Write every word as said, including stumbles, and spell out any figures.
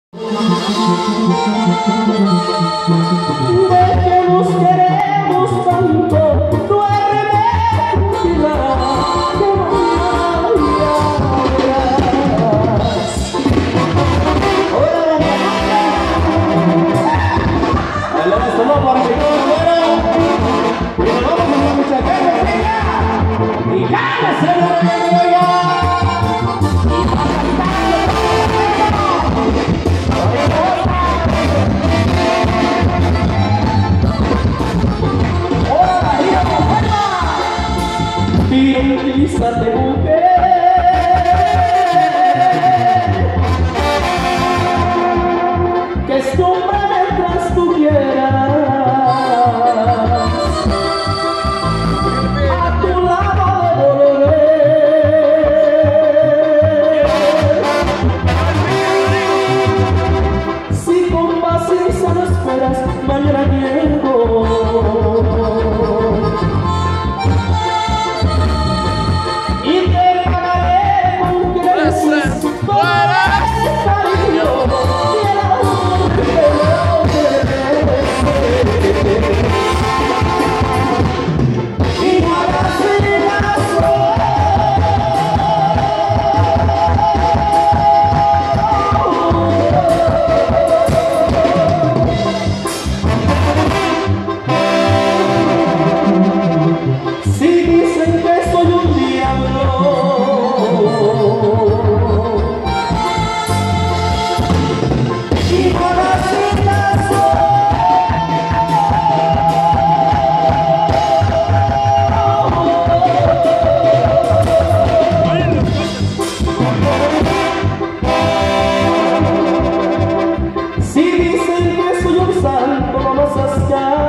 De que nos queremos tanto, duerme tranquila, que mañana verás. Hola, hola, solo para que no muera. Y nos vamos a la muchacha y ya le se lo regaló ya. Tranquilízate, mujer, que es tu hombre mientras tú quieras. A tu lado debo volver. Si con paciencia no esperas, mañana llego. Si dicen que soy un santo, vamos a estar.